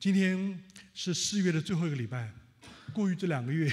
今天是4月的最后一个礼拜，过去这2个月，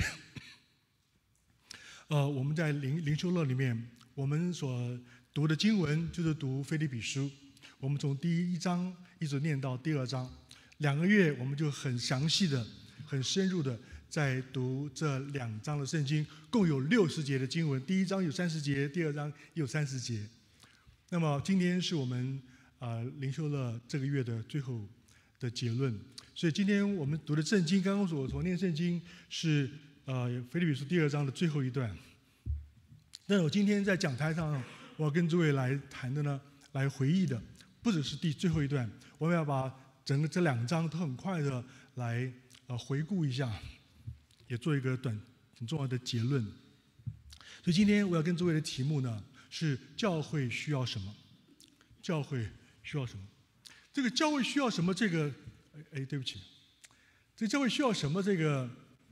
我们在灵修乐里面，我们所读的经文就是读腓立比书，我们从第1章一直念到第2章，2个月我们就很详细的、很深入的在读这2章的圣经，共有60节的经文，第1章有30节，第2章也有30节。那么今天是我们灵修乐这个月的最后的结论，所以今天我们读的圣经，刚刚所念圣经是腓立比书第2章的最后一段。但是我今天在讲台上，我要跟诸位来谈的呢，来回忆的，不只是最后一段，我们要把整个这2章都很快的来回顾一下，也做一个很重要的结论。所以今天我要跟诸位的题目呢是教会需要什么？教会需要什么？这个教会需要什么？这个，对不起，这个教会需要什么？这个，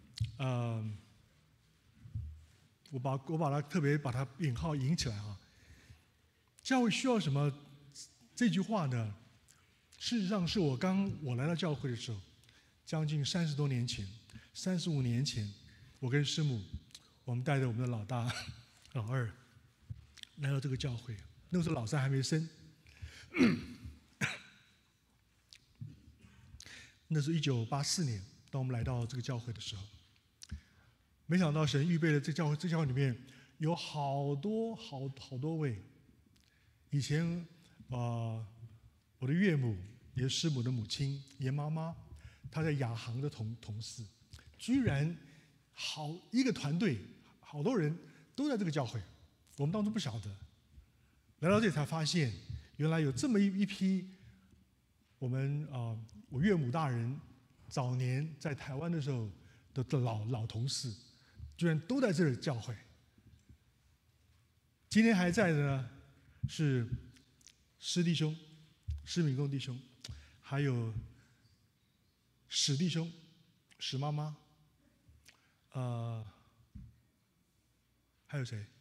我把它特别把它引号引起来啊。教会需要什么？这句话呢，事实上是我来到教会的时候，将近30多年前，35年前，我跟师母，我们带着我们的老大、老二来到这个教会。那个时候老3还没生。那是1984年，当我们来到这个教会的时候，没想到神预备了这教会里面有好多位以前我的岳母也是师母的母亲严妈妈，她在亚航的同事，居然好一个团队，好多人都在这个教会，我们当初不晓得，来到这里才发现，原来有这么一批我岳母大人早年在台湾的时候的老同事，居然都在这里教会。今天还在的呢，是施弟兄、施敏公弟兄，还有史弟兄、史妈妈，还有谁？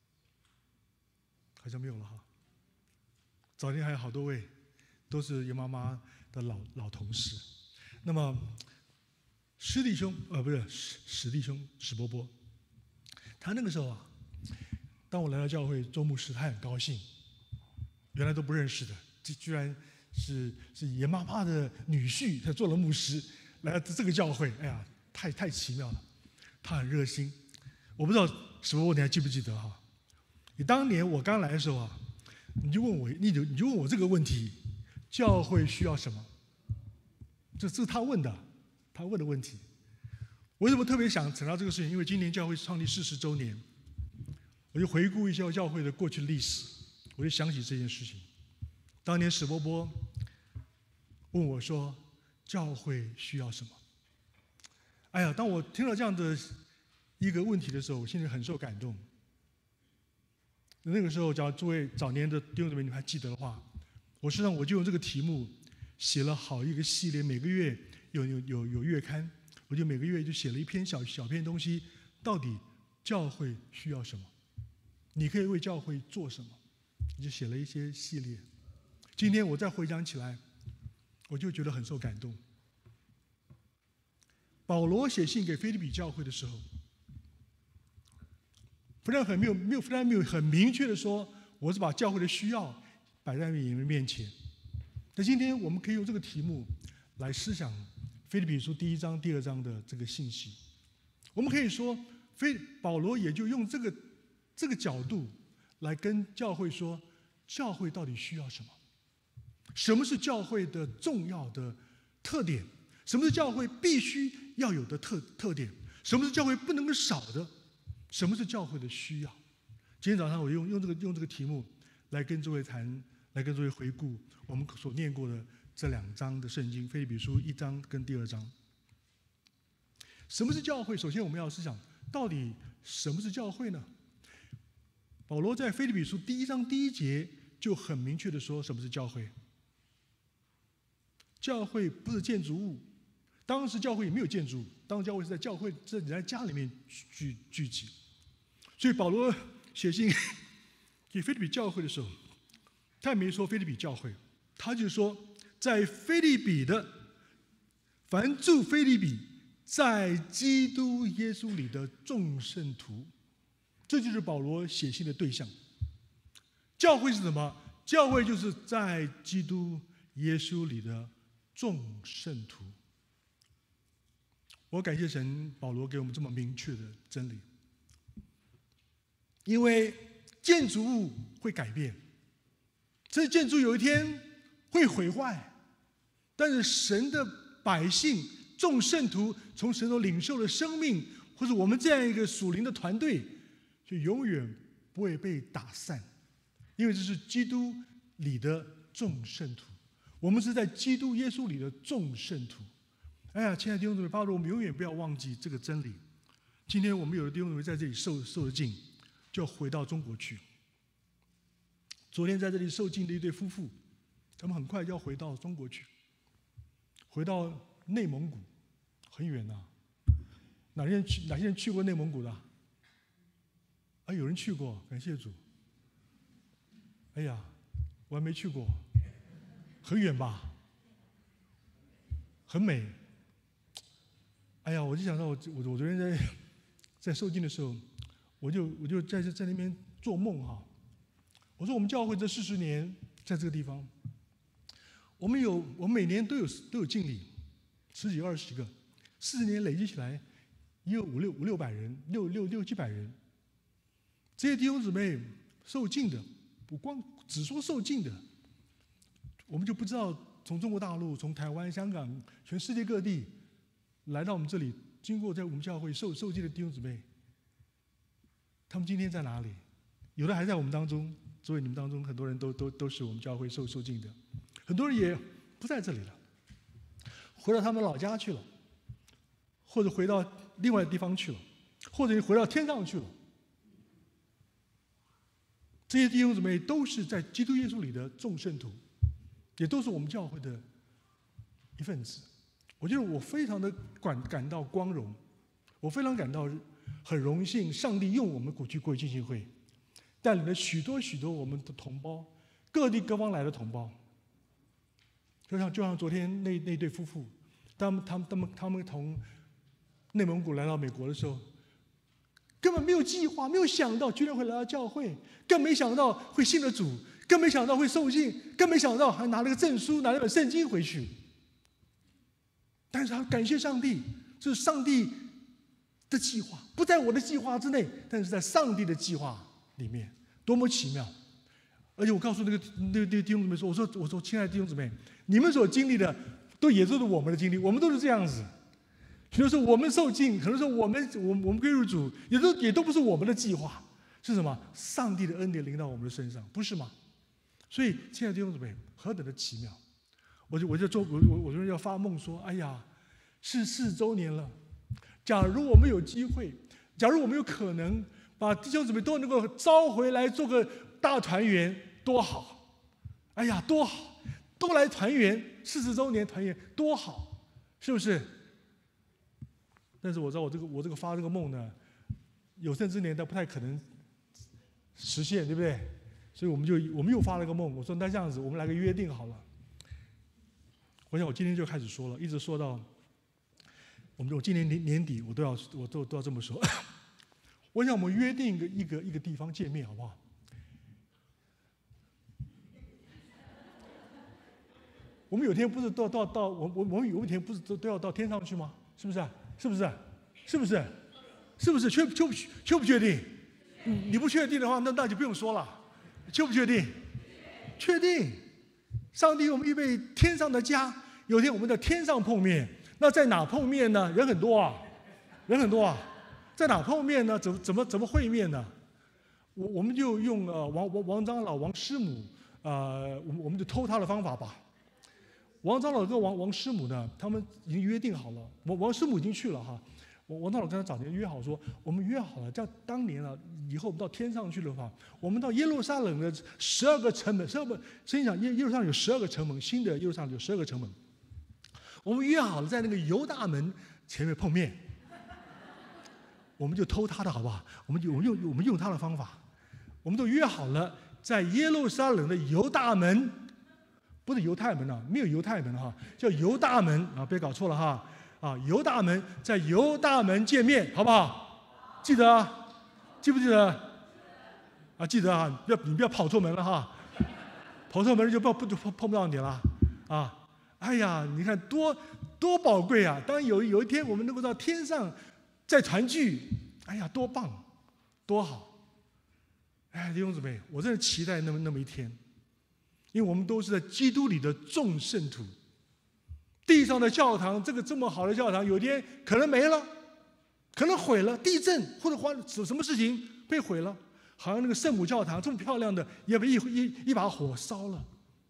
好像没有了哈。早年还有好多位，都是严妈妈的老同事。那么施弟兄，不是史弟兄史伯伯，他那个时候啊，当我来到教会做牧师，他很高兴，原来都不认识的，居然是严妈妈的女婿，他做了牧师，来到这个教会，哎呀，太奇妙了，他很热心。我不知道史伯伯你还记不记得哈？你当年我刚来的时候啊，你就问我这个问题，教会需要什么？这是他问的问题。为什么特别想谈到这个事情？因为今年教会创立40周年，我就回顾一下教会的过去的历史，我就想起这件事情。当年史伯伯问我说：“教会需要什么？”哎呀，当我听到这样的一个问题的时候，我心里很受感动。那个时候，假如诸位早年的弟兄姊妹你们还记得的话，我就用这个题目写了好一个系列，每个月有月刊，我就每个月就写了一篇小篇东西，到底教会需要什么？你可以为教会做什么？我就写了一些系列。今天我再回想起来，我就觉得很受感动。保罗写信给腓立比教会的时候，非常没有很明确的说，我是把教会的需要摆在你们面前。那今天我们可以用这个题目来思想腓立比书第1章、第2章的这个信息。我们可以说，保罗也就用这个角度来跟教会说，教会到底需要什么？什么是教会的重要的特点？什么是教会必须要有的特点？什么是教会不能够少的？什么是教会的需要？今天早上我用这个题目来跟诸位谈，来跟诸位回顾我们所念过的这2章的圣经，腓立比书1章跟第2章。什么是教会？首先我们要思想，到底什么是教会呢？保罗在腓立比书第1章第1节就很明确的说，什么是教会？教会不是建筑物，当时教会也没有建筑物，当时教会是在人家家里面聚集。所以保罗写信给腓立比教会的时候，他也没说腓立比教会，他就说在腓立比的凡住腓立比，在基督耶稣里的众圣徒。这就是保罗写信的对象。教会是什么？教会就是在基督耶稣里的众圣徒。我感谢神，保罗给我们这么明确的真理。因为建筑物会改变，这建筑有一天会毁坏，但是神的百姓、众圣徒从神所领受的生命，或者我们这样一个属灵的团队，就永远不会被打散，因为这是基督里的众圣徒。我们是在基督耶稣里的众圣徒。哎呀，亲爱的弟兄姊妹，巴罗，我们永远不要忘记这个真理。今天我们有的弟兄姊妹在这里受了浸，就要回到中国去。昨天在这里受浸的一对夫妇，他们很快就要回到中国去，回到内蒙古，很远呐。哪些人去过内蒙古的？啊，有人去过，感谢主。哎呀，我还没去过，很远吧？很美。哎呀，我就想到我昨天在受浸的时候，我就在那边做梦哈。我说我们教会这40年在这个地方，我们每年都有敬礼，10几20个，40年累积起来也有500-600人，600-700人。这些弟兄姊妹受浸的，不光只说受浸的，我们就不知道从中国大陆、从台湾、香港、全世界各地来到我们这里，经过在我们教会受浸的弟兄姊妹，他们今天在哪里？有的还在我们当中，所以你们当中很多人都是我们教会受浸的，很多人也不在这里了，回到他们老家去了，或者回到另外的地方去了，或者回到天上去了。这些弟兄姊妹都是在基督耶稣里的众圣徒，也都是我们教会的一份子。我觉得我非常的感到光荣，我非常感到很荣幸，上帝用我们过去浸信会，带领了许多我们的同胞，各地各方来的同胞。就像昨天那对夫妇，他们从内蒙古来到美国的时候，根本没有计划，没有想到居然会来到教会，更没想到会信了主，更没想到会受浸，更没想到还拿了个证书，拿了本圣经回去。但是他感谢上帝，这是上帝的计划，不在我的计划之内，但是在上帝的计划里面，多么奇妙！而且我告诉那个弟兄姊妹说：“我说，亲爱的弟兄姊妹，你们所经历的，也都是我们的经历，我们都是这样子。许多时候我们受浸，可能说我们归入主，也都不是我们的计划，是什么？上帝的恩典临到我们的身上，不是吗？所以，亲爱的弟兄姊妹，何等的奇妙！我昨天要发梦说：哎呀，是4周年了。假如我们有机会，假如我们有可能把弟兄姊妹都能够招回来做个大团圆，多好！哎呀，多好！都来团圆，40周年团圆多好，是不是？但是我知道我这个发这个梦呢，有生之年它不太可能实现，对不对？所以我们又发了个梦，我说那这样子，我们来个约定好了。我想我今天就开始说了，一直说到我今年年底我都要这么说。我想我们约定一个地方见面，好不好？我们有天不是到我们有一天不是都要到天上去吗？是不是？是不是？是不是？是不是？确不确定？你不确定的话，那就不用说了。确不确定？确定。上帝，我们预备天上的家，有一天我们在天上碰面。那在哪碰面呢？人很多啊，在哪碰面呢？怎么会面呢？我们就用王长老、王师母，我们就偷他的方法吧。王长老跟王师母呢，他们已经约定好了。王师母已经去了哈。王长老跟他早年约好说，我们约好了，叫当年啊，以后我们到天上去的话，我们到耶路撒冷的12个城门，实际上耶路撒冷有12个城门，新的耶路撒冷有12个城门。我们约好了在那个犹大门前面碰面，我们就偷他的好不好？我们用他的方法，我们都约好了在耶路撒冷的犹大门不是犹太门啊，没有犹太门哈，叫犹大门啊，别搞错了哈。犹大门在犹大门见面，好不好？记得啊，记不记得？记得啊，你不要跑错门了哈，跑错门就碰不到你了啊。哎呀，你看多宝贵啊！当有一天我们能够到天上再团聚，哎呀，多棒，多好！哎，弟兄姊妹，我真的期待那么一天，因为我们都是在基督里的众圣徒。地上的教堂，这么好的教堂，有一天可能没了，可能毁了，地震或者什么事情被毁了，好像那个圣母教堂这么漂亮的，也被一把火烧了。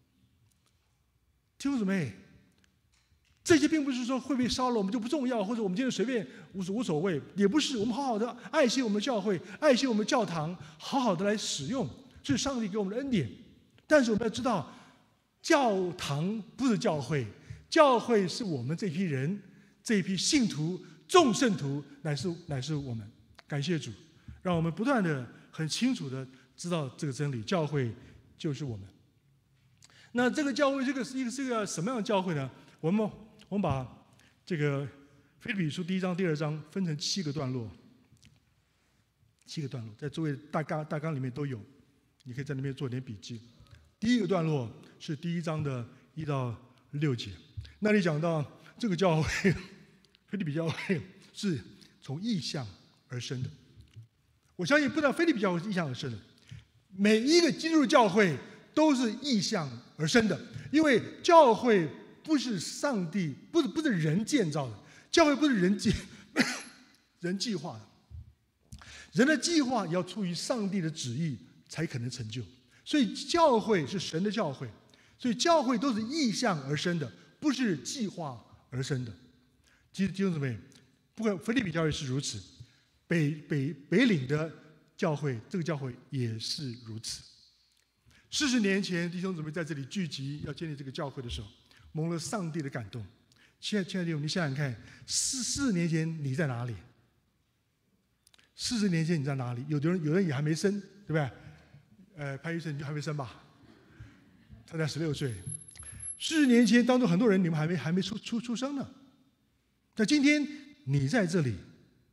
弟兄姊妹，这些并不是说会被烧了我们就不重要，或者我们今天随便无所谓，也不是。我们好好的爱惜我们的教会，爱惜我们的教堂，好好的来使用，是上帝给我们的恩典。但是我们要知道，教堂不是教会，教会是我们这批人，这一批信徒、众圣徒，乃是我们。感谢主，让我们不断的很清楚的知道这个真理，教会就是我们。那这个教会，这个是一个什么样的教会呢？我们把这个腓立比书第1章、第2章分成7个段落，7个段落在诸位大纲里面都有，你可以在那边做点笔记。第一个段落是第1章的1到6节，那里讲到这个教会，腓立比教会是从异象而生的。我相信不但腓立比教会是异象而生的，每一个基督教会都是异象而生的，因为教会不是上帝，不是人建造的，教会不是人计划的，人的计划也要出于上帝的旨意才可能成就。所以教会是神的教会，所以教会都是异象而生的，不是计划而生的。弟兄姊妹，不管腓立比教会是如此，北岭的教会，这个教会也是如此。40年前，弟兄姊妹在这里聚集要建立这个教会的时候，蒙了上帝的感动。亲爱的弟兄，你想想看，40年前你在哪里？40年前你在哪里？有人也还没生，对不对？潘医生，你还没生吧？他才16岁。40年前当中，很多人你们还没出生呢。但今天你在这里，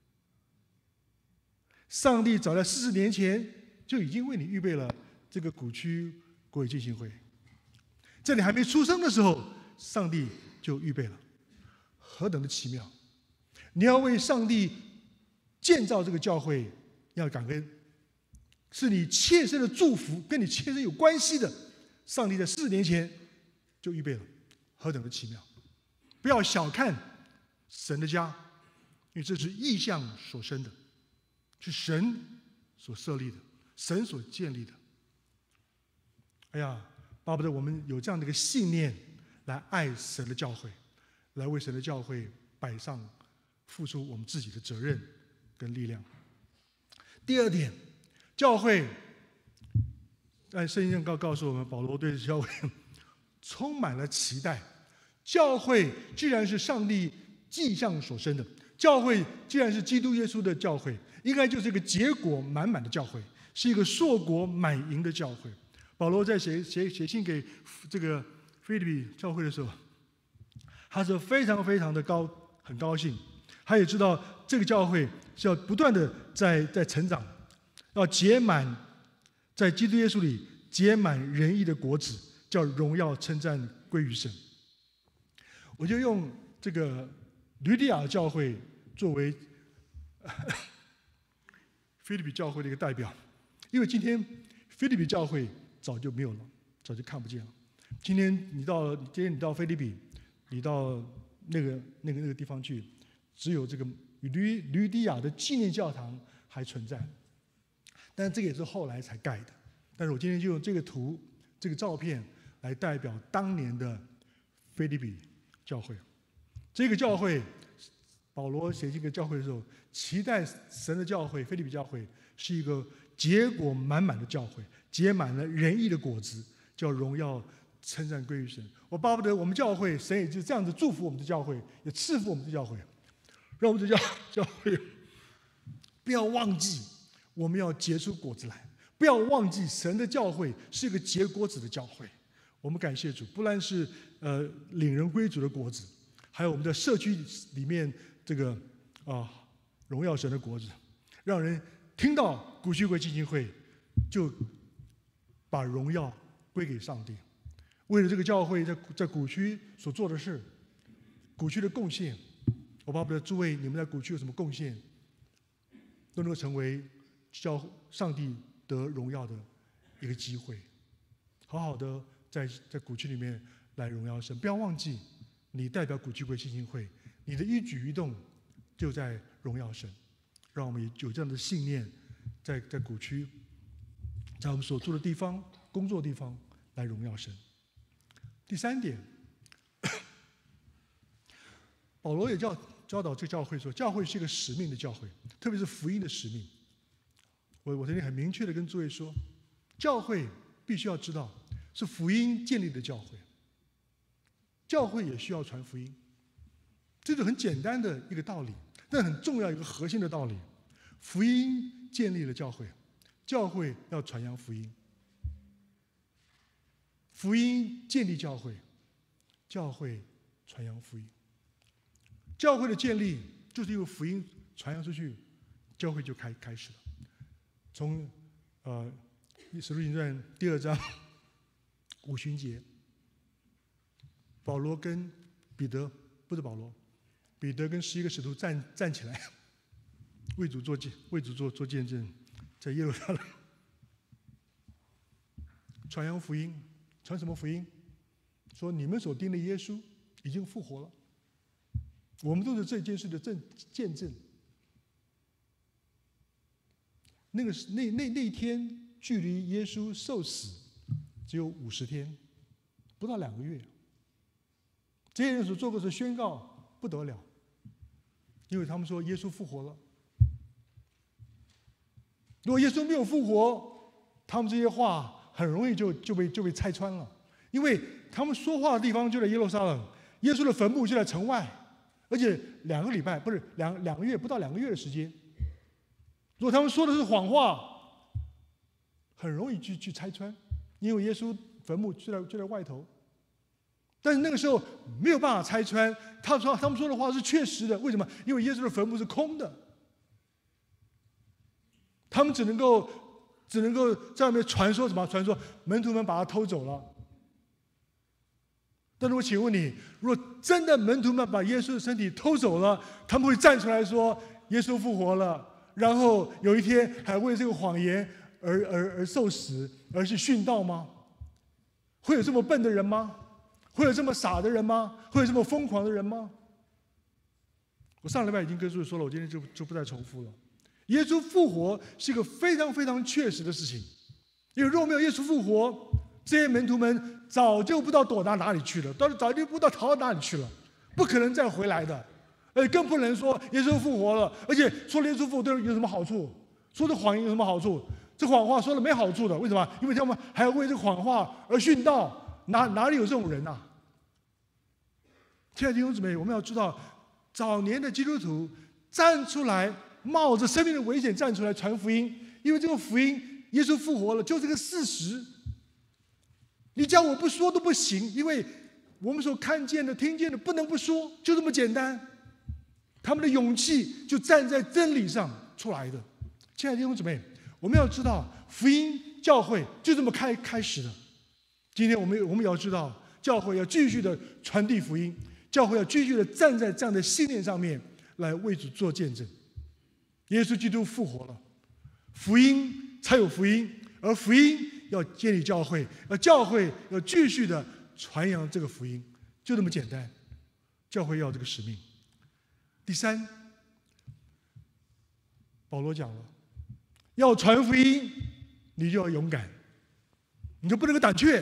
上帝早在40年前就已经为你预备了这个古区国语进行会，在你还没出生的时候，上帝就预备了，何等的奇妙！你要为上帝建造这个教会要感恩，是你切身的祝福，跟你切身有关系的。上帝在40年前就预备了，何等的奇妙！不要小看神的家，因为这是异象所生的，是神所设立的，神所建立的。哎呀，巴不得我们有这样的一个信念，来爱神的教会，来为神的教会摆上、付出我们自己的责任跟力量。第二点，教会，圣经上告诉我们，保罗对教会充满了期待。教会既然是上帝迹象所生的，教会既然是基督耶稣的教会，应该就是一个结果满满的教会，是一个硕果满盈的教会。保罗在写信给这个腓立比教会的时候，他是非常非常的很高兴，他也知道这个教会是要不断的在成长，要结满在基督耶稣里结满仁义的果子，叫荣耀称赞归于神。我就用这个吕底亚教会作为腓立比教会的一个代表，因为今天腓立比教会早就没有了，早就看不见了。今天你到腓立比，你到那个地方去，只有这个吕底亚的纪念教堂还存在，但这个也是后来才盖的。但是我今天就用这个图、这个照片来代表当年的腓立比教会。这个教会，保罗写这个教会的时候，期待神的教会腓立比教会是一个结果满满的教会，结满了仁义的果子，叫荣耀称赞归于神。我巴不得我们教会，神也就这样子祝福我们的教会，也赐福我们的教会，让我们的教会不要忘记我们要结出果子来，不要忘记神的教会是一个结果子的教会。 我们感谢主，不但是领人归主的果子，还有我们的社区里面这个荣耀神的果子，让人听到古区会基金会，就把荣耀归给上帝。为了这个教会在古区所做的事，古区的贡献，我巴不得诸位你们在古区有什么贡献，都能够成为上帝得荣耀的一个机会，好好的在古区里面来荣耀神。不要忘记，你代表古区会基金会，你的一举一动就在荣耀神。让我们有这样的信念，在古区，在我们所住的地方、工作地方来荣耀神。第三点，保罗也教导这个教会说，教会是一个使命的教会，特别是福音的使命。我曾经很明确的跟诸位说，教会必须要知道是福音建立的教会，教会也需要传福音，这是很简单的一个道理，但很重要一个核心的道理：福音建立了教会，教会要传扬福音。福音建立教会，教会传扬福音。教会的建立就是因为福音传扬出去，教会就开始了。从使徒行传第2章五旬节，保罗跟彼得，不是保罗，彼得跟11个使徒站起来，为主做见证，在耶路撒冷传扬福音。传什么福音？说你们所钉的耶稣已经复活了，我们都是这件事的见证。那一天距离耶稣受死只有50天，不到2个月。这些人所做过的宣告不得了，因为他们说耶稣复活了。如果耶稣没有复活，他们这些话很容易就被拆穿了，因为他们说话的地方就在耶路撒冷，耶稣的坟墓就在城外，而且2个礼拜不是两个月，不到2个月的时间。如果他们说的是谎话，很容易去拆穿，因为耶稣坟墓就在外头。但是那个时候没有办法拆穿，他们说的话是确实的。为什么？因为耶稣的坟墓是空的，他们只能够在外面传说什么？传说门徒们把他偷走了。但是我请问你，如果真的门徒们把耶稣的身体偷走了，他们会站出来说耶稣复活了，然后有一天还为这个谎言而受死，而去殉道吗？会有这么笨的人吗？会有这么傻的人吗？会有这么疯狂的人吗？我上礼拜已经跟诸位说了，我今天就不再重复了。耶稣复活是一个非常非常确实的事情，因为如果没有耶稣复活，这些门徒们早就不知道躲到哪里去了，早就不知道逃到哪里去了，不可能再回来的。而且更不能说耶稣复活了，而且说耶稣复活对人有什么好处？说这谎言有什么好处？这谎话说了没好处的，为什么？因为他们还要为这个谎话而殉道，哪里有这种人啊？亲爱的弟兄姊妹，我们要知道，早年的基督徒站出来，冒着生命的危险站出来传福音，因为这个福音，耶稣复活了，就是个事实。你叫我不说都不行，因为我们所看见的、听见的，不能不说，就这么简单。他们的勇气就站在真理上出来的。亲爱的弟兄姊妹，我们要知道，福音教会就这么开始的。今天我们也要知道，教会要继续的传递福音，教会要继续的站在这样的信念上面来为主做见证。耶稣基督复活了，福音才有福音，而福音要建立教会，而教会要继续的传扬这个福音，就这么简单。教会要这个使命。第三，保罗讲了，要传福音，你就要勇敢，你就不能够胆怯，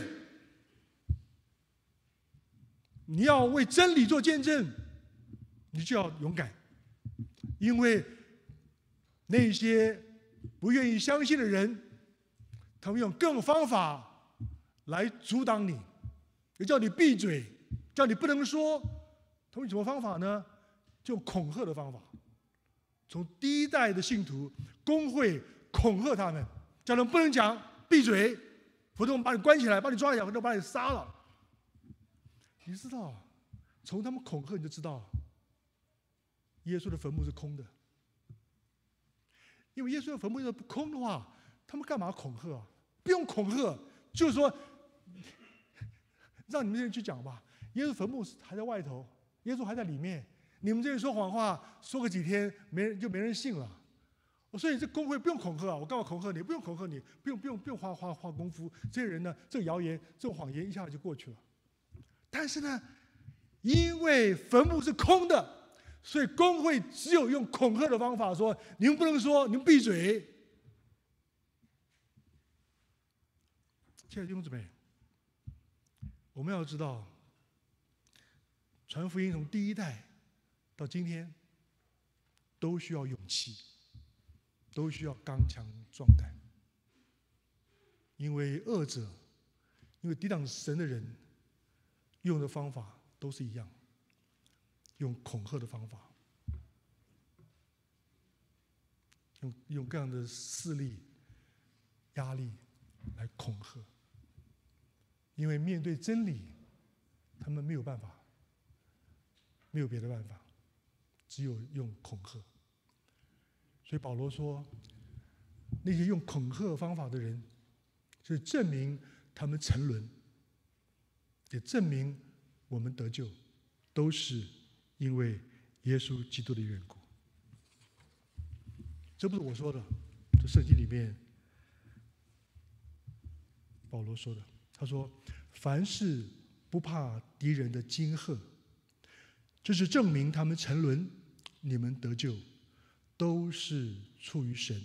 你要为真理做见证，你就要勇敢，因为那些不愿意相信的人，他们用各种方法来阻挡你，也叫你闭嘴，叫你不能说。他们用什么方法呢？就用恐吓的方法。从第一代的信徒公会恐吓他们，叫他们不能讲，闭嘴，否则我们把你关起来，把你抓起来，或者把你杀了。 你知道，从他们恐吓你就知道，耶稣的坟墓是空的。因为耶稣的坟墓要不空的话，他们干嘛恐吓啊？不用恐吓，就是说，让你们这些人去讲吧。耶稣坟墓还在外头，耶稣还在里面。你们这些说谎话，说个几天，没人信了。所以这公会不用恐吓啊！我干嘛恐吓你？不用恐吓你，不用花功夫。这些人呢，这个谣言、这个谎言一下就过去了。但是呢，因为坟墓是空的，所以公会只有用恐吓的方法说：你们不能说，你们闭嘴。亲爱的弟兄姊妹，我们要知道，传福音从第一代到今天，都需要勇气，都需要刚强壮胆。因为恶者，因为抵挡神的人，用的方法都是一样，用恐吓的方法，用各样的势力、压力来恐吓。因为面对真理，他们没有办法，没有别的办法，只有用恐吓。所以保罗说，那些用恐吓方法的人，是证明他们沉沦，也证明我们得救，都是因为耶稣基督的缘故。这不是我说的，这圣经里面保罗说的。他说：“凡事不怕敌人的惊吓，这是证明他们沉沦，你们得救，都是出于神。”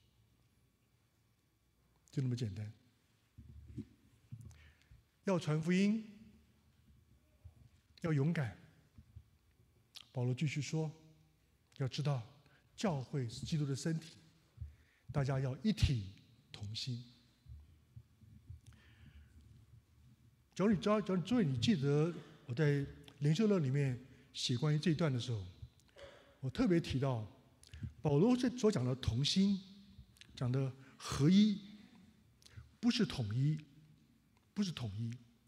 就那么简单。要传福音，要勇敢。保罗继续说：“要知道，教会是基督的身体，大家要一体同心。”假如诸位你记得我在灵修乐里面写关于这一段的时候，我特别提到保罗所讲的同心，讲的合一，不是统一，不是统一。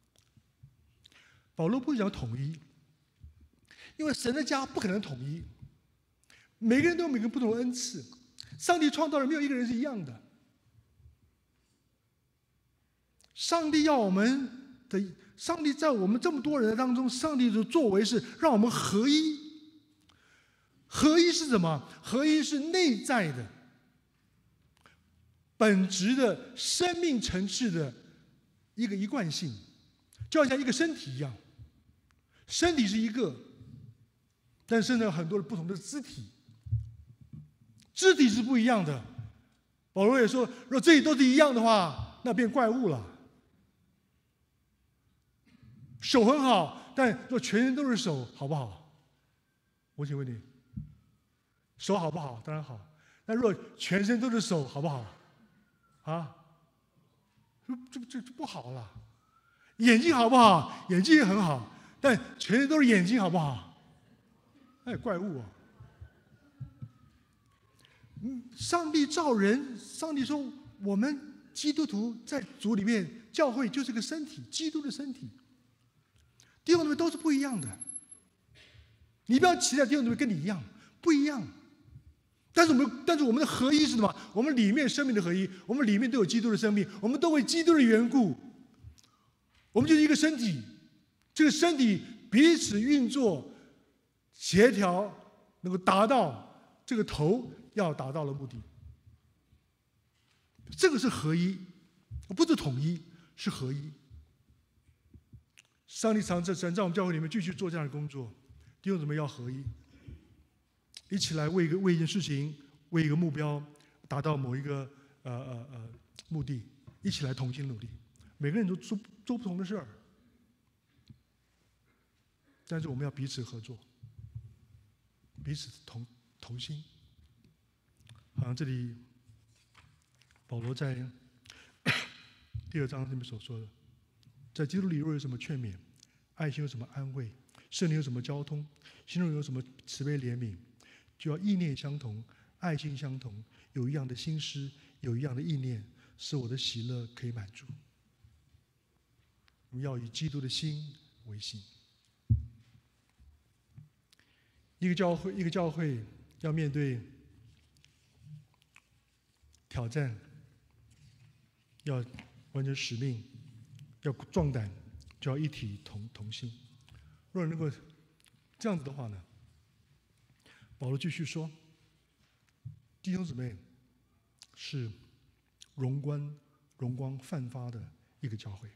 保罗不是讲统一，因为神的家不可能统一，每个人都有每个人不同的恩赐，上帝创造的没有一个人是一样的。上帝在我们这么多人当中，上帝的作为是让我们合一。合一是什么？合一是内在的、本质的生命层次的一个一贯性，就好像一个身体一样，身体是一个，但是呢，很多的不同的肢体，肢体是不一样的。保罗也说，如果这里都是一样的话，那变怪物了。手很好，但若全身都是手，好不好？我请问你，手好不好？当然好。但若全身都是手，好不好？啊？这不好了。眼睛好不好？眼睛也很好，但全身都是眼睛，好不好？哎，怪物啊！上帝造人，上帝说我们基督徒在主里面，教会就是个身体，基督的身体。弟兄姊妹都是不一样的，你不要期待弟兄姊妹跟你一样，不一样。但是我们的合一是什么？我们里面生命的合一，我们里面都有基督的生命，我们都为基督的缘故，我们就是一个身体。这个身体彼此运作、协调，能够达到这个头要达到的目的。这个是合一，不是统一，是合一。上帝常在我们教会里面继续做这样的工作，弟兄姊妹要合一，一起来为一件事情、为一个目标，达到某一个目的，一起来同心努力。每个人都做不同的事儿，但是我们要彼此合作，彼此同心。好像这里保罗在第2章这边所说的，在基督里若有什么劝勉，爱心有什么安慰，圣灵有什么交通，心中有什么慈悲怜悯，就要意念相同，爱心相同，有一样的心思，有一样的意念，使我的喜乐可以满足。我们要以基督的心为心。 一个教会要面对挑战，要完成使命，要壮胆，就要一体同心。若能够这样子的话呢，保罗继续说，弟兄姊妹是荣光焕发的一个教会。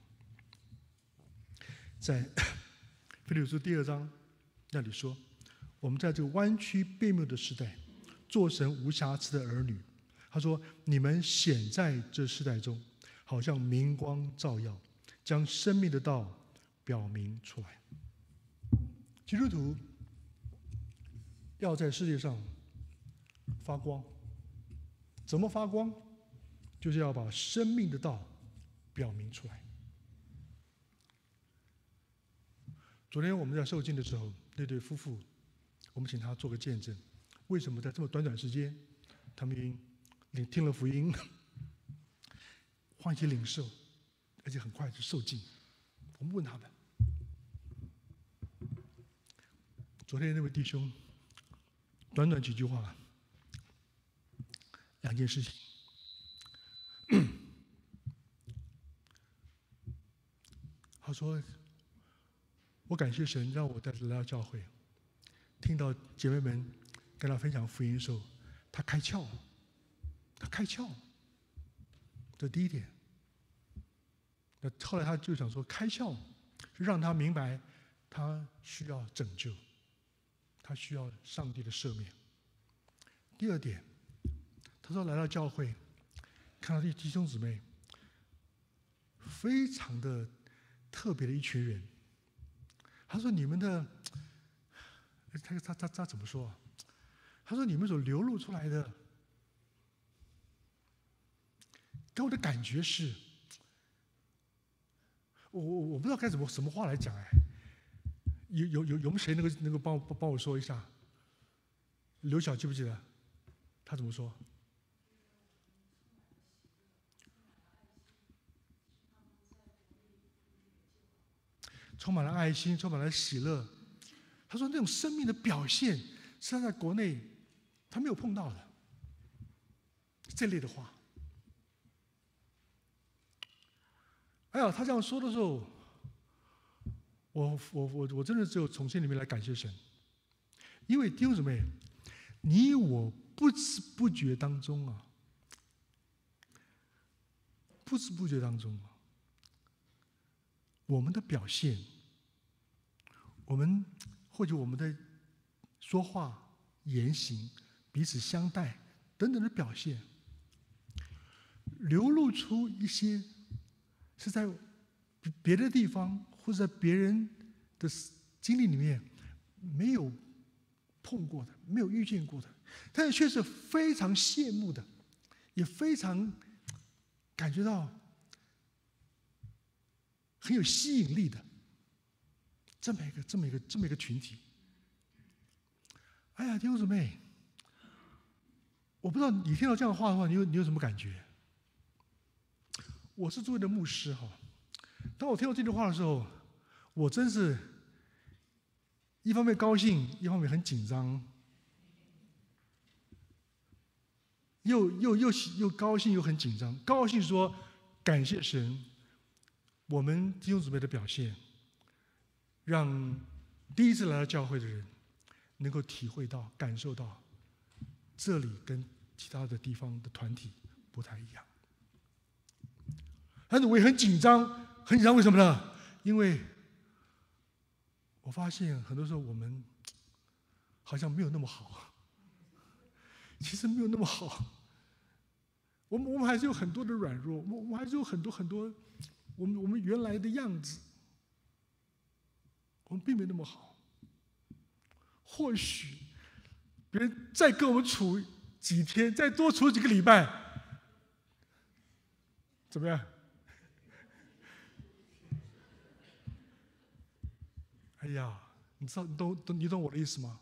在腓立比书第2章那里说，我们在这个弯曲悖谬的时代，做神无瑕疵的儿女。他说：“你们显在这世代中，好像明光照耀，将生命的道表明出来。”基督徒要在世界上发光，怎么发光？就是要把生命的道表明出来。昨天我们在受浸的时候，那对夫妇，我们请他做个见证，为什么在这么短时间，他们听了福音，欢喜领受，而且很快就受浸。我们问他们，昨天那位弟兄，短几句话，2件事情。他说：“我感谢神，让我来到教会，听到姐妹们跟他分享福音的时候，他开窍。这第一点。那后来他就想说，开窍是让他明白，他需要拯救，他需要上帝的赦免。第二点，他说来到教会，看到弟兄姊妹，非常的特别的一群人。他说你们的，他怎么说啊？他说你们所流露出来的，给我的感觉是，我不知道该什么话来讲哎。有没有谁能够帮我说一下？刘晓记不记得？他怎么说？充满了爱心，充满了喜乐。他说那种生命的表现，是他在国内他没有碰到的。这类的话，哎呀，他这样说的时候，我真的只有从心里面来感谢神，因为弟兄姊妹，你我不知不觉当中啊，我们的表现，或者我们的说话、言行、彼此相待等等的表现，流露出一些是在别的地方或者在别人的经历里面没有碰过的、没有遇见过的，但是却是非常羡慕的，也非常感觉到很有吸引力的这么一个群体。哎呀，弟兄姊妹，我不知道你听到这样的话的话，你有什么感觉？我是作为的牧师哈，当我听到这句话的时候，我真是一方面高兴，一方面很紧张，又高兴又很紧张。高兴说感谢神，我们弟兄姊妹的表现，让第一次来到教会的人能够体会到、感受到，这里跟其他的地方的团体不太一样。但是我也很紧张，为什么呢？因为我发现很多时候我们好像没有那么好，其实没有那么好。我们还是有很多的软弱，我们还是有很多我们原来的样子，我们并没有那么好。或许别人再跟我们处几天，再多处几个礼拜，怎么样？哎呀，你懂我的意思吗？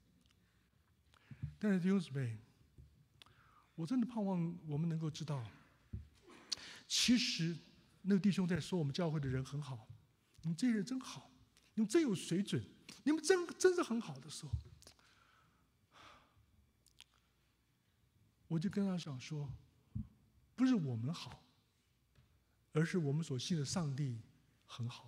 但是弟兄姊妹，我真的盼望我们能够知道，其实那个弟兄在说我们教会的人很好，你们这些人真好，你们真有水准，你们真是很好的时候， 我就跟他讲说，不是我们好，而是我们所信的上帝很好。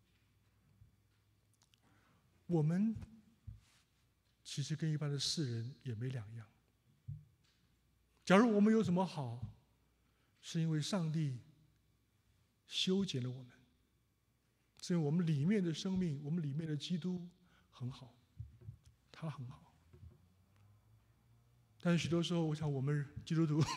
我们其实跟一般的世人也没两样。假如我们有什么好，是因为上帝修剪了我们，是因为我们里面的生命，我们里面的基督很好，他很好。但是许多时候，我想我们基督徒，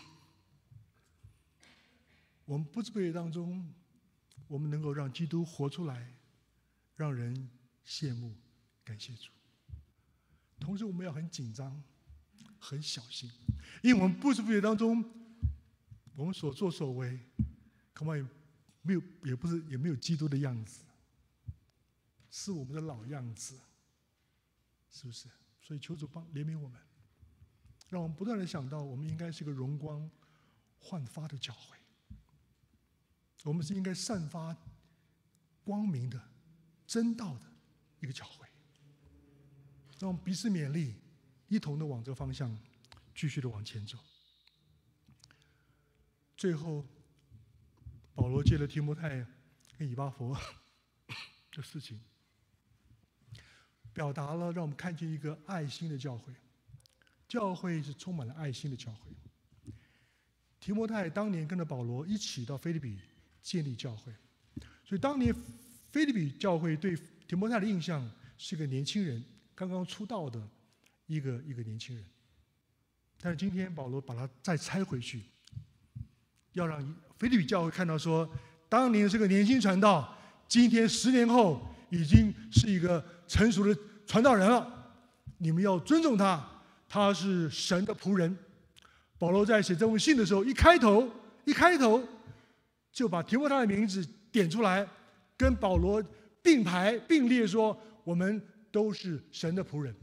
我们不知不觉当中，我们能够让基督活出来，让人羡慕，感谢主。同时，我们要很紧张，很小心，因为我们不知不觉当中，我们所作所为，恐怕也没有基督的样子，是我们的老样子，是不是？所以求主怜悯我们，让我们不断的想到，我们应该是个荣光焕发的教会，我们是应该散发光明的、真道的一个教会。让我们彼此勉励，一同的往这个方向继续的往前走。最后，保罗借了提摩太跟以巴弗的事情，表达了让我们看见一个爱心的教会。教会是充满了爱心的教会。提摩太当年跟着保罗一起到腓立比建立教会，所以当年腓立比教会对提摩太的印象是一个年轻人，刚刚出道的一个年轻人。但是今天保罗把他再拆回去，要让腓立比教会看到说，当年是个年轻传道，今天10年后已经是一个成熟的传道人了，你们要尊重他，他是神的仆人。保罗在写这封信的时候，一开头就把提摩太的名字点出来，跟保罗并排并列说，我们都是神的仆人。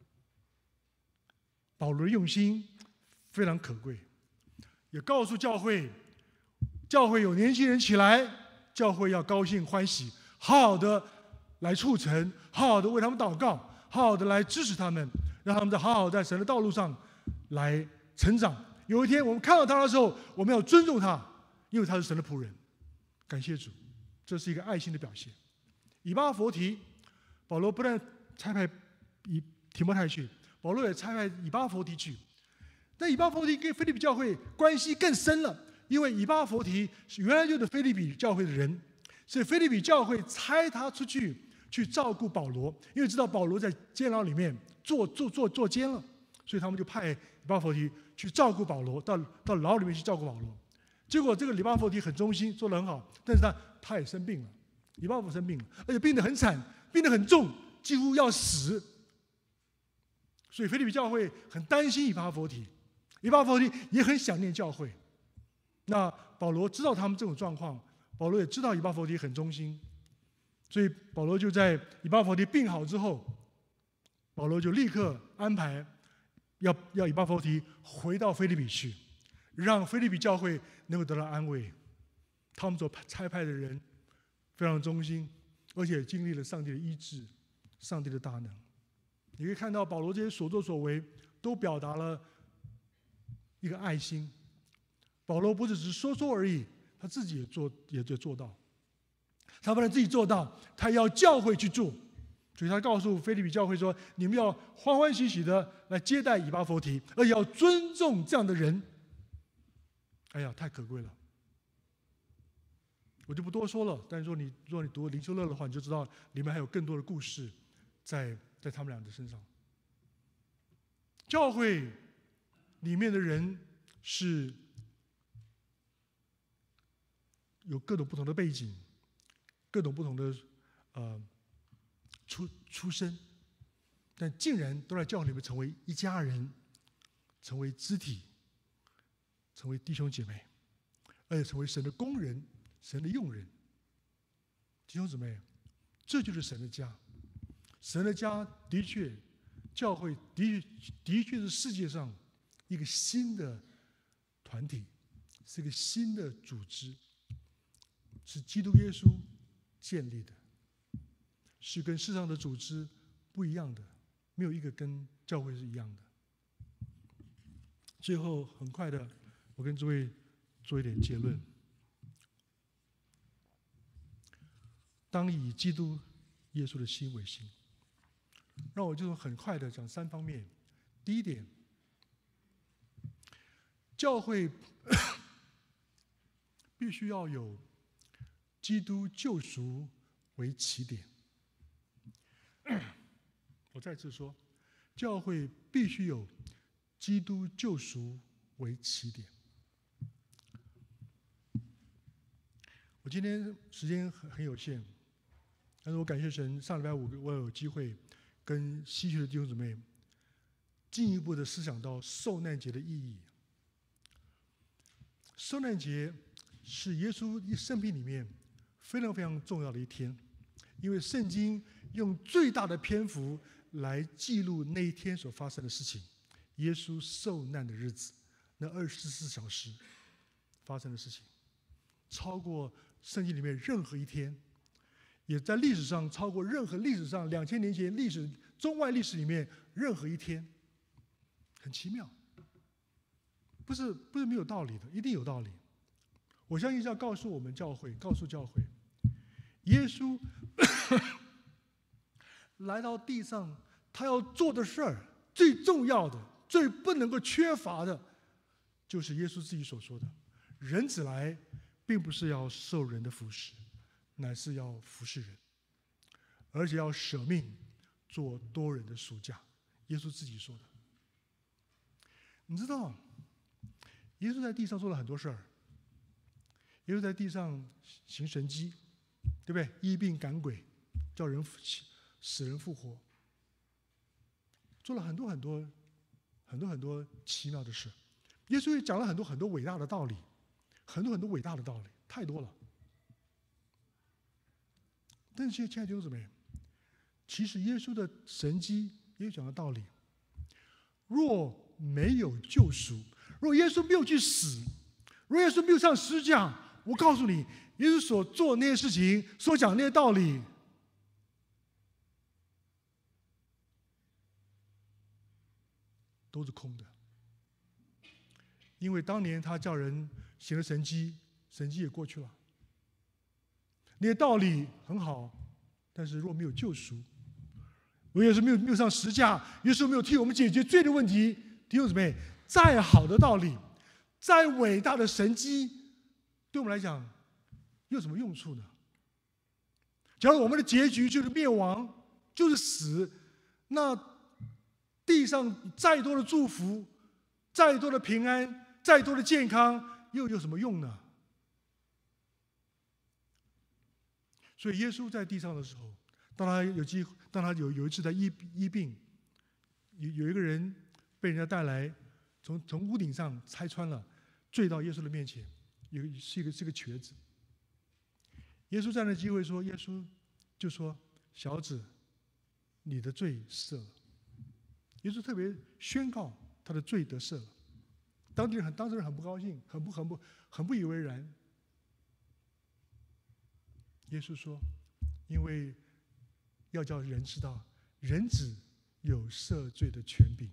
保罗的用心非常可贵，也告诉教会有年轻人起来，教会要高兴欢喜，好好的来促成，好好的为他们祷告，好好的来支持他们，让他们好好在神的道路上来成长。有一天我们看到他的时候，我们要尊重他，因为他是神的仆人。感谢主，这是一个爱心的表现。以巴弗提，保罗不但差派提摩太去，保罗也差派以巴弗提去。但以巴弗提跟腓立比教会关系更深了，因为以巴弗提是原来就是腓立比教会的人，所以腓立比教会差他出去照顾保罗，因为知道保罗在监牢里面坐监了，所以他们就派以巴弗提去照顾保罗，到牢里面去照顾保罗。结果这个以巴弗提很忠心，做得很好，但是他也生病了，以巴弗生病了，而且病得很惨，病得很重，几乎要死。所以腓立比教会很担心以巴弗提，以巴弗提也很想念教会。那保罗知道他们这种状况，保罗也知道以巴弗提很忠心，所以保罗就在以巴弗提病好之后，保罗就立刻安排要以巴弗提回到腓立比去，让腓立比教会能够得到安慰。他们所差派的人非常忠心，而且经历了上帝的医治，上帝的大能。你可以看到保罗这些所作所为都表达了一个爱心。保罗不是只是说而已，他自己也做到。他不但自己做到，他要教会去做。所以他告诉腓立比教会说，你们要欢欢喜喜的来接待以巴弗提，而且要尊重这样的人。哎呀，太可贵了，我就不多说了。但是如果你读灵修乐的话，你就知道里面还有更多的故事在他们俩的身上。教会里面的人是有各种不同的背景，各种不同的出身，但竟然都在教会里面成为一家人，成为肢体，成为弟兄姐妹，而且成为神的工人，神的用人。弟兄姊妹，这就是神的家。神的家的确，教会的确是世界上一个新的团体，是一个新的组织，是基督耶稣建立的，是跟世上的组织不一样的，没有一个跟教会是一样的。 最后很快的，我跟诸位做一点结论。当以基督耶稣的心为心，让我就很快的讲3方面。第一点，教会必须要有基督救赎为起点。我再次说，教会必须有基督救赎为起点。我今天时间很有限，但是我感谢神，上礼拜5我有机会跟西区的弟兄姊妹进一步的思想到受难节的意义。受难节是耶稣生命里面非常非常重要的一天，因为圣经用最大的篇幅来记录那一天所发生的事情，耶稣受难的日子，那24小时发生的事情，超过圣经里面任何一天，也在历史上超过任何历史上2000年前中外历史里面任何一天，很奇妙，不是没有道理的，一定有道理。我相信是要告诉我们教会，告诉教会，耶稣来到地上，他要做的事儿，最重要的、最不能够缺乏的，就是耶稣自己所说的：人子来，并不是要受人的服侍，乃是要服侍人，而且要舍命做多人的赎价。耶稣自己说的。你知道，耶稣在地上做了很多事儿。耶稣在地上行神迹，对不对？医病赶鬼，叫人死人复活，做了很多奇妙的事。耶稣也讲了很多伟大的道理，很多伟大的道理，太多了。但是亲爱的弟兄姊妹，其实耶稣的神迹也讲的道理，若没有救赎，若耶稣没有去死，若耶稣没有上十字架，我告诉你，耶稣所做那些事情，所讲那些道理，都是空的。因为当年他叫人行了神迹，神迹也过去了。那些道理很好，但是若没有救赎，耶稣没有上十字架，耶稣没有替我们解决罪的问题，弟兄姊妹，再好的道理，再伟大的神迹，对我们来讲有什么用处呢？假如我们的结局就是灭亡，就是死，那地上再多的祝福，再多的平安，再多的健康，又有什么用呢？所以耶稣在地上的时候，当他有一次在医病，有一个人被人家带来，从屋顶上拆穿了，坠到耶稣的面前，是个瘸子。耶稣在那机会说，耶稣就说：“小子，你的罪赦了。”耶稣特别宣告他的罪得赦了。当时人很不高兴，很不以为然。耶稣说：“因为要叫人知道，人子有赦罪的权柄。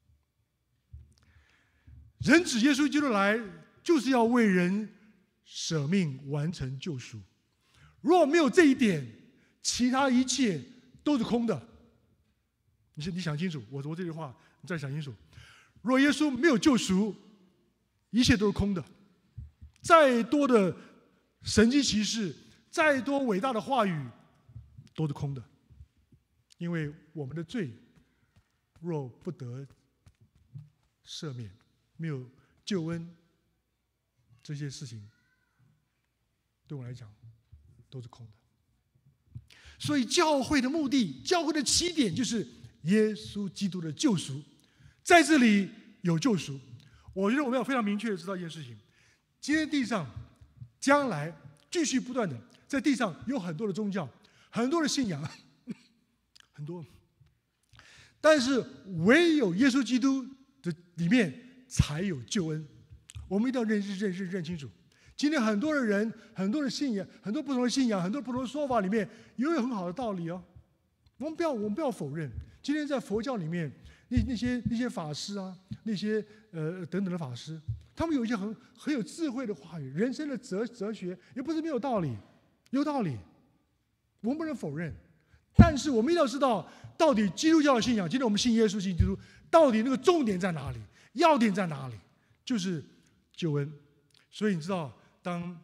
人子耶稣基督来，就是要为人舍命完成救赎。若没有这一点，其他一切都是空的。你想清楚，我说这句话，你再想清楚。若耶稣没有救赎，一切都是空的。再多的神迹奇事，再多伟大的话语，都是空的。因为我们的罪若不得赦免，没有救恩，这些事情对我来讲都是空的。所以教会的目的，教会的起点就是耶稣基督的救赎，在这里有救赎。我觉得我们要非常明确的知道一件事情：今天地上将来继续不断的在地上有很多的宗教，很多的信仰，很多，但是唯有耶稣基督的里面才有救恩。我们一定要认清楚。今天很多的人，很多的信仰，很多不同的信仰，很多不同的说法里面，也有很好的道理哦。我们不要否认。今天在佛教里面， 那些法师啊，那些等等的法师，他们有一些很有智慧的话语，人生的哲学也不是没有道理，有道理，我们不能否认。但是我们一定要知道，到底基督教的信仰，今天我们信耶稣、信基督，到底那个重点在哪里？要点在哪里？就是救恩。所以你知道，当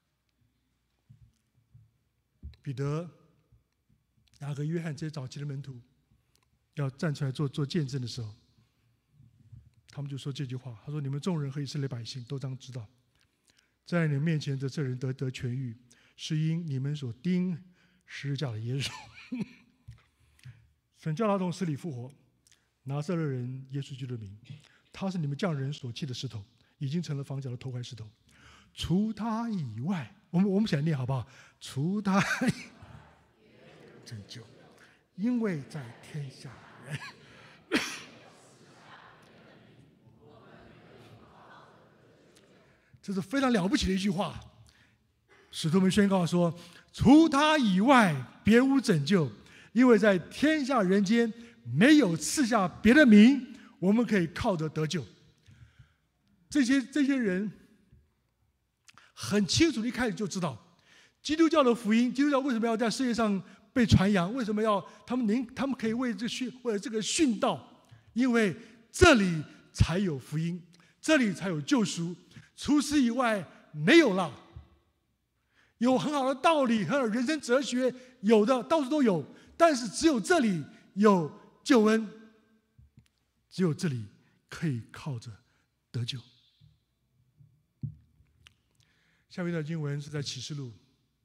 彼得、雅各、约翰这些早期的门徒要站出来做见证的时候，他们就说这句话：他说，你们众人和以色列百姓都当知道，在你们面前的这人得痊愈，是因你们所钉十字架的耶稣。神叫他从死里复活，拿撒勒人耶稣基督的名，他是你们匠人所弃的石头，已经成了房角的头块石头。除他以外，我们起来念好不好？除他拯救，因为在天下人。这是非常了不起的一句话。使徒们宣告说：除他以外，别无拯救，因为在天下人间没有赐下别的名，我们可以靠着得救。这些人很清楚的一开始就知道，基督教的福音，基督教为什么要在世界上被传扬？为什么要他们可以为了这个殉道？因为这里才有福音，这里才有救赎，除此以外没有了。有很好的道理，很好的人生哲学，有的到处都有，但是只有这里有救恩，只有这里可以靠着得救。下一段经文是在启示录。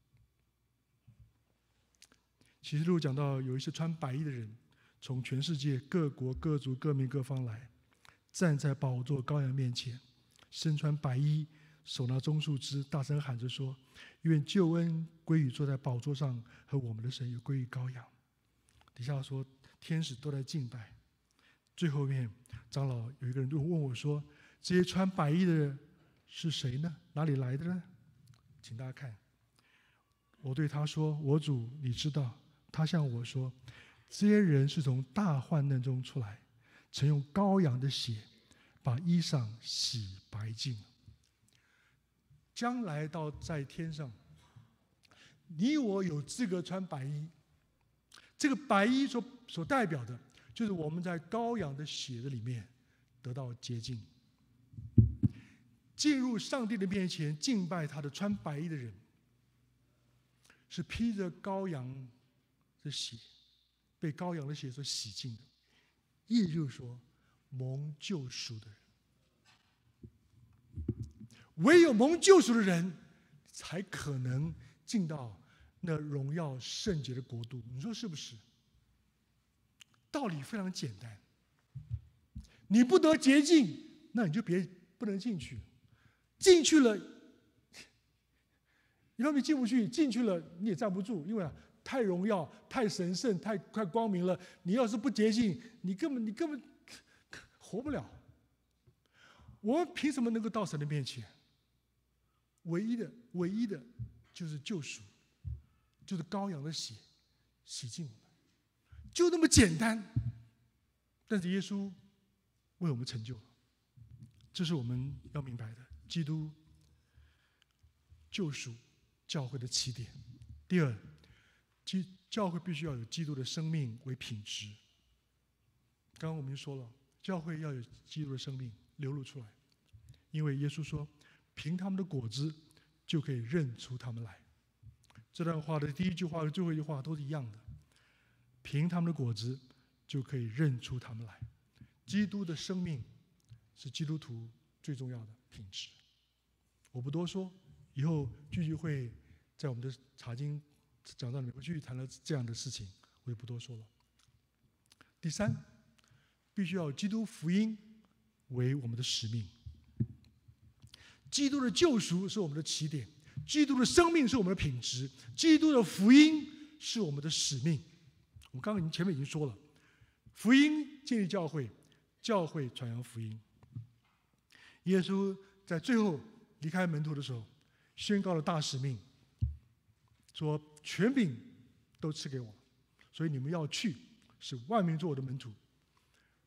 启示录讲到有一些穿白衣的人，从全世界各国各族各民各方来，站在宝座羔羊面前，身穿白衣，手拿棕树枝，大声喊着说：愿救恩归于坐在宝座上和我们的神，也归于羔羊。底下说天使都在敬拜。最后面长老有一个人就问我说：这些穿白衣的人是谁呢？哪里来的呢？请大家看，我对他说：我主，你知道。他向我说：这些人是从大患难中出来，曾用羔羊的血把衣裳洗白净。将来到在天上，你我有资格穿白衣。这个白衣所代表的，就是我们在羔羊的血的里面得到洁净，进入上帝的面前敬拜他的穿白衣的人，是披着羔羊的血，被羔羊的血所洗净的，也就是说蒙救赎的人。唯有蒙救赎的人，才可能进到那荣耀圣洁的国度。你说是不是？道理非常简单。你不得洁净，那你就不能进去。进去了，一方面进不去，进去了你也站不住，因为太荣耀、太神圣、太光明了。你要是不洁净，你根本活不了。我们凭什么能够到神的面前？唯一的就是救赎，就是羔羊的血洗净我们，就那么简单。但是耶稣为我们成就了，这是我们要明白的。基督救赎教会的起点。第二，教会必须要有基督的生命为品质。刚刚我们就说了，教会要有基督的生命流露出来，因为耶稣说，凭他们的果子就可以认出他们来。这段话的第一句话和最后一句话都是一样的，凭他们的果子就可以认出他们来。基督的生命是基督徒最重要的品质。我不多说，以后聚会在我们的查经讲道里面会继续谈了这样的事情，我就不多说了。第三，必须要有基督福音为我们的使命。基督的救赎是我们的起点，基督的生命是我们的品质，基督的福音是我们的使命。我们刚刚前面已经说了，福音建立教会，教会传扬福音。耶稣在最后离开门徒的时候，宣告了大使命，说权柄都赐给我，所以你们要去，使万民做我的门徒。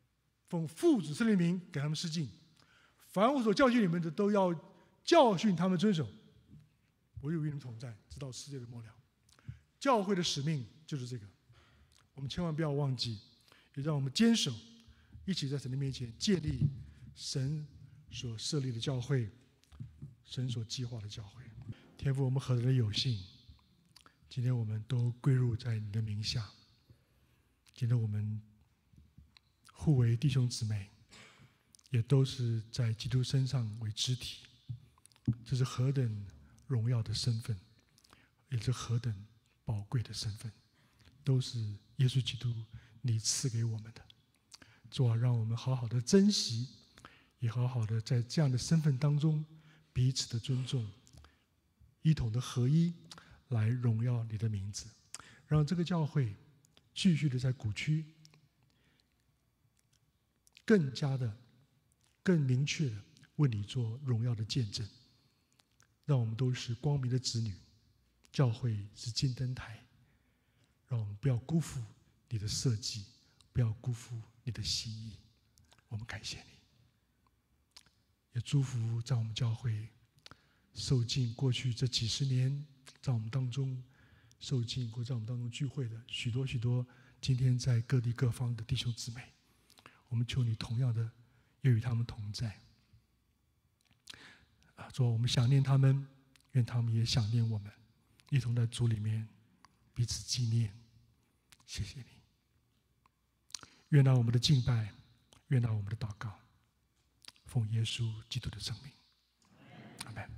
奉父子圣灵名给他们施浸。凡我所教训你们的，都要教训他们遵守。我有与你们同在，直到世界的末了。教会的使命就是这个，我们千万不要忘记，也让我们坚守，一起在神的面前建立神所设立的教会，神所计划的教会。天父，我们何等的有幸，今天我们都归入在你的名下。今天我们互为弟兄姊妹，也都是在基督身上为肢体，这是何等荣耀的身份，也是何等宝贵的身份，都是耶稣基督你赐给我们的。主啊，让我们好好的珍惜，也好好的在这样的身份当中彼此的尊重，一同的合一，来荣耀你的名字，让这个教会继续的在谷区更加的、更明确的为你做荣耀的见证。让我们都是光明的子女，教会是金灯台，让我们不要辜负你的设计，不要辜负你的心意。我们感谢你，也祝福在我们教会受尽过去这几十年在我们当中受尽或在我们当中聚会的许多许多今天在各地各方的弟兄姊妹，我们求你同样的也与他们同在。主啊，我们想念他们，愿他们也想念我们，一同在主里面彼此纪念。谢谢你，悦纳我们的敬拜，悦纳我们的祷告，奉耶稣基督的圣名，阿们。